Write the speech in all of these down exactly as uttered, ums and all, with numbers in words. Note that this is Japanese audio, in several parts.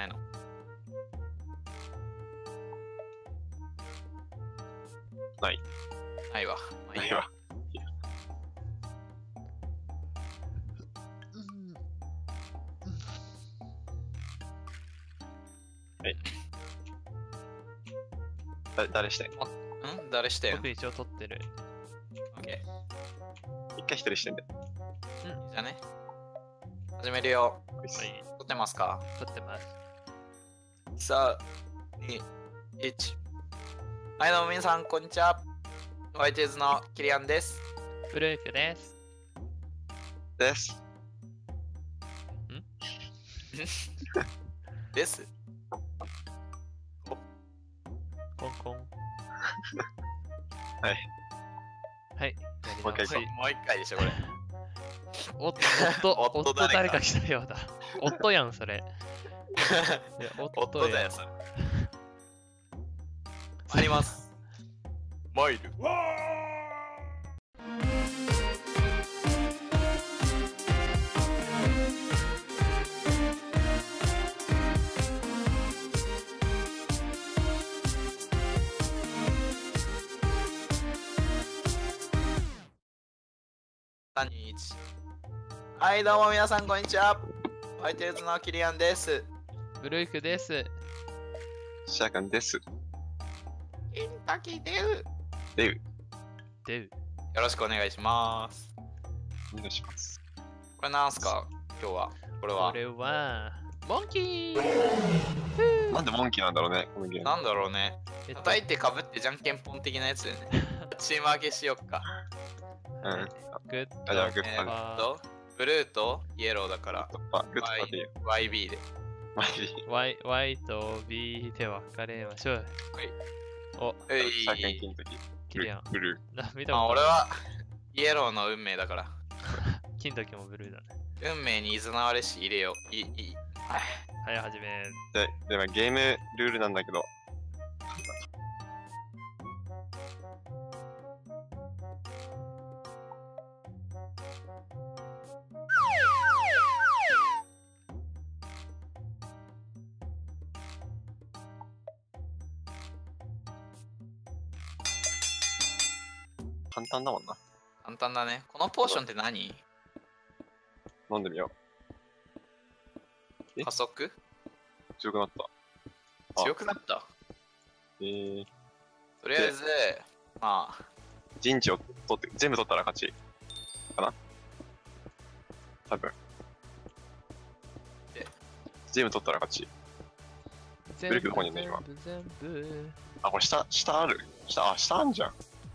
ないの？ ない。 ないわ。まあいいわ。 はい。だ誰してん？ ん誰してん？ 僕一応撮ってる。 オッケー。一回一人してんで。 うん。じゃあね。始めるよ。 はい。 撮ってますか？ 撮ってます。 さん、に、いち。はい、どうも皆さん、こんにちは。ホワイトイズのキリアンです。 ブルークです。 です。 んです。 コンコン。 はい。 はい。 もう一回行こもう一回でしょ、これ。 おっと、 夫夫誰か誰か来たようだ。夫やん、それ。いや夫やん夫だよ、それ。あります。マイル。さん、に、いち。はい、どうも皆さん、こんにちは。ホワイトイズのキリアンです。 ブルークです。 シャーカンです。 ケンタキーデウ。 デウ。 デウ。 よろしくお願いします。 お願いします。 これなんすか今日は。これはこ。れは、モンキーなんでモンキーなんだろうね、このゲーム。 なんだろうね。 えっと叩いてかぶってじゃんけんぽん的なやつだよね。チーム分けしよっか。 うん。 グッあ、じゃあ、グッえパーっと、ブルーとイエローだから、 グッパ、グッパでいいよ。 ワイビー で。 マジ。 Y, Y と B で分かれましょう。 はい。 お、 えいシャーカン金時。 キリアン。 ブルな見たまあ、 ことない俺はイエローの運命だから。 金時もブルーだね。 運命に誘われし入れよう。いい、いい。 はい、始め。 ー。で、でもゲームルールなんだけど。簡単だもんな。 簡単だね。このポーションって何？ 飲んでみよえ加速？ う。強くなった。あ強くなった？ えー、 とりあえず、まあ、 陣地を取って、全部取ったら勝ち。かな多分。 で全部取ったら勝ち。 全ブルークどこにいんの今全部。 あ、これ下、下ある下、あ、下あんじゃん。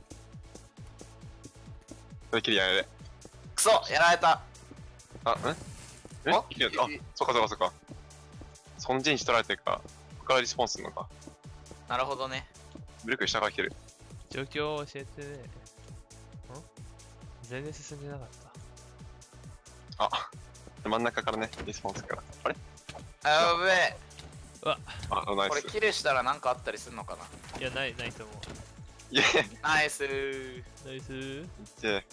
それキリやれ。 クソやられた。 あ、んえあキリやあ、そっかそっかそっか。その陣地取られてるから、ここからリスポンするのか。 なるほどね。 ブルーク下から来てる。 状況を教えてね。ん全然進んでなかっあ、真ん中からね、リスポンするから。あれあ、やべえ。 た。うわ、 あ、ナイス。 これキルしたらなんかあったりするのかな？ いや、ない、ないと思う。 イェーイナイスー。 ナイスー。 イェーイ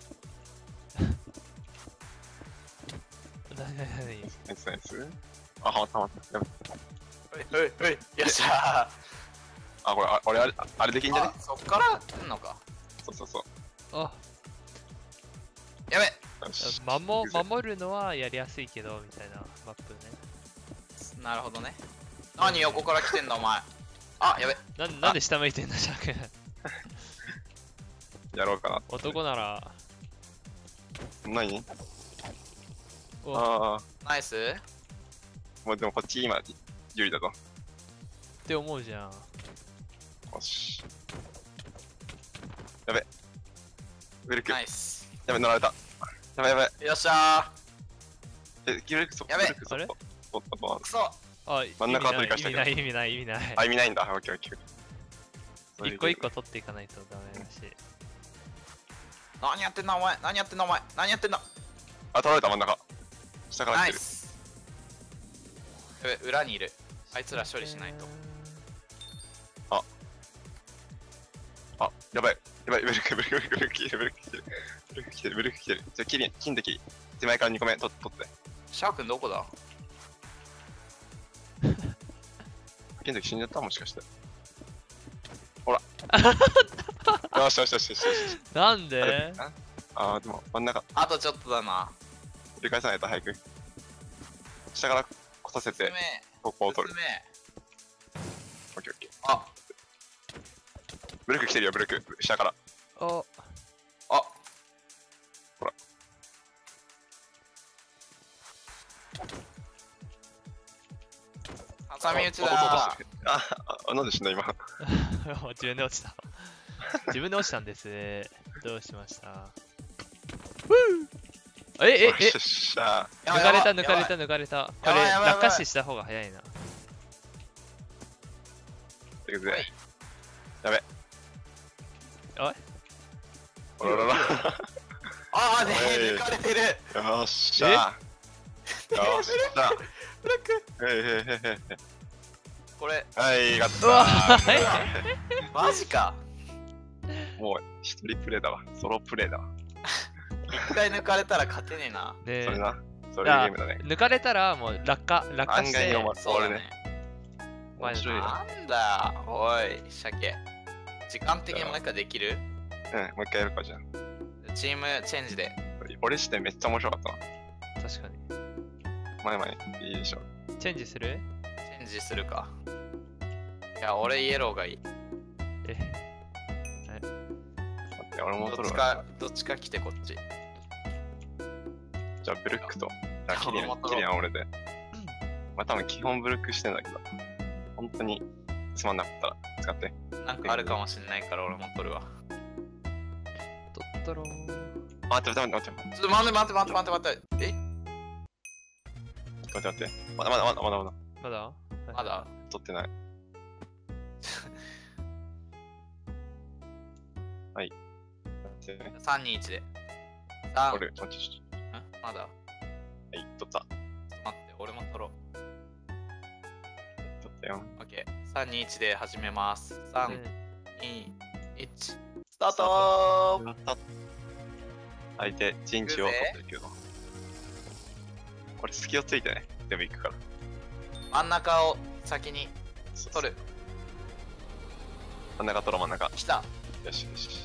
なになになにナイスナイス。あ、はまったはまった。やばいはいはいはい。よっしゃあ、これ、あ俺あれ、あれできんじゃねー。あ、そっから来んのか。 そうそうそう。 あ、 やべ。 よし。 守守るのはやりやすいけど、みたいなマップね。 なるほどね。何横から来てんだお前。あ、やべ。 ななんで下向いてんだ、シャーク。 やろうかな。 男なら、 何おああ、 ナイス。 もうでもこっち今、有利だぞ。 って思うじゃん。 よし。やべ。ウェルク。やナイス。 べ、乗られた。やべやべ。 よっしゃえ、キルクそやべキルクそあれ取ったとー。くそ。 あ、 真ん中は意味ない、意取り返したけど味ない、意味ない、意味ない。 あ、意味ないんだ。オッケーオッケー。 一個一個取っていかないとダメだし。 何やってんだお前。何やってんだお前。何やってんだ。 あ、取られた真ん中。下から来てる。 ナイス。やべ、裏にいる。あいつら処理しないと。 あ、やばい。やばい、ブルク、ブルク、ブルク、ブルク来てる、ブルク来てる。ブルク来てる、ブルク来てる。じゃあ、キリン、金的。手前からにこめ取取って。 シャー君どこだ？ 金時死んじゃったもしかして。ほら。よしよしよしよしよし。 なんでああ、でも真ん中。 あとちょっとだな。 繰り返さないと早く。下から来させて、ここを取る。オッケーオッケー。 あブレーク来てるよ、ブレーク。下から。 おあほら。 挟み撃ちだああ、あ、なんで死んだ今。 自分で落ちた。自分で落ちたんですね。どうしましたえ、え、え、 よっしゃ。 抜かれた、抜かれた、抜かれた。これ、 やばいやばいやばい落下死した方が早いな。 ということで。やべ。 おいおららら。 ああねおい抜かれてる。 よっしゃ。よっしゃ。 ブラック。 へいへいへいへい。 これはい、勝ったうわー。 マジか。 もう一人プレイだわ。ソロプレイだわ。 一回抜かれたら勝てねえな。 でそれな。そういうゲームだね。 抜かれたらもう落下、落下して案外に終わそうだね。 面白いよ。 なんだよおい鮭。時間的にもう一回できる？ うん、もう一回やるかじゃん。 チームチェンジで。 俺してめっちゃ面白かったな。 確かに。 前々いいでしょ。 チェンジするチェンジするか。いや、俺イエローがいい。 え、 待って、俺もど取るわ。 っちか、どっちか来てこっち。 じゃあブルックと。じゃあキリアン、 俺も取ろうキリアン俺で。まあ多分基本ブルックしてんだけど。本当につまんなかったら使って。 なんかあるかもしんないから俺も取るわ。 とっとろー。 待って待って待って待ってちょっと待って待って待って待って待って。え待って待って。まだまだまだまだまだ。 まだまだ取ってない。はい。待ってね。 さんにいちで。さん。ん俺、待って、ちょっまだと。はい、取った。 待って、俺も取ろう。 取ったよ。 オッケー。さんにいちで始めます。さん、 うんに、いち。スタートー相手、陣地を取ってるけど。これ隙をついてね。でも行くから。 真ん中を先に取る。 真ん中取ろう、真ん中。 来た。 よしよし。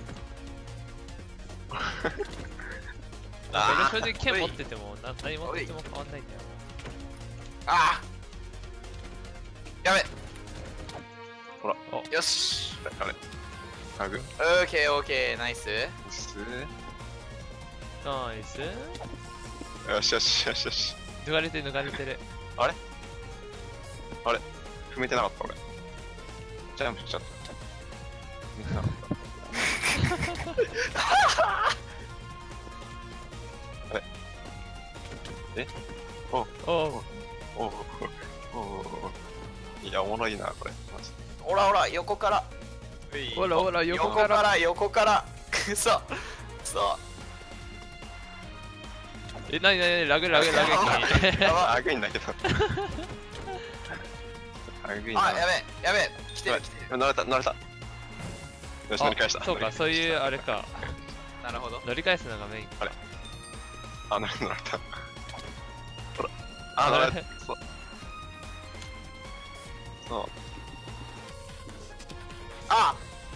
俺正直剣持っててもな何持ってても変わんないんだよああやべほら。 よしあれ。タグ。 オーケーオーケーナイスすな。ナイス。 よしよしよしよし。 抜かれてる抜かれてる。 あれあれ踏めてなかった俺。ジャンプしちゃった。踏めてなかった。あれえおおうおおおおいや、おもろいな、これ。マジでほらほら横からほらほら横か横からら横からくそくそえ、なになにラグラグラグ君。 やばあぐいんだけど。あぐいな。 あやべえやべえ来てる来てる乗れた、乗れた。よし、乗り返した。 そうか、そういうあれか。 なるほど乗り返すのがメイン。 あ、乗れた、乗れた。ほら。あ、乗れた。そう。そう。 あ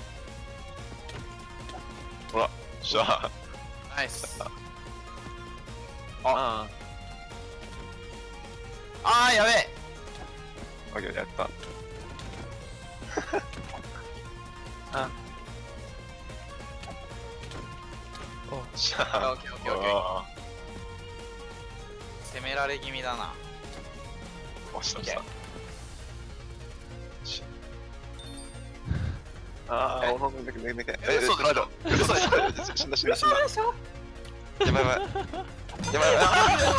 ほら。しゃあ。 ナイスああーやべえあ。オッケー、やった。あ。 おしゃあ。 オッケーオッケーオッケーあ攻められ気味だなあ。押した、押した。しああ、おほんでけ、でけ、でけ。え、 嘘でしょえ、嘘でしょ。死んだ、死んだ、死んだ。 でしょやばいやばい。やばいや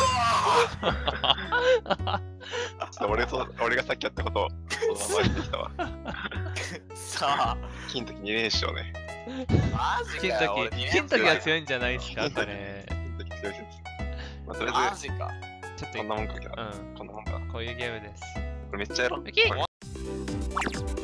ばい。ちょっと俺と、俺がさっきやったことを、そのまま言ってきたわ。 さあ金時に連勝ね。 マジ金かよ俺時、 二連金時は敗強いんじゃないですか、これ。 金時強いです。まあ、とりあえマジかちょっず、こんなもんかけど、 うん、 こんなもんか。 こういうゲームです。 これめっちゃやろう。 オッケーこれ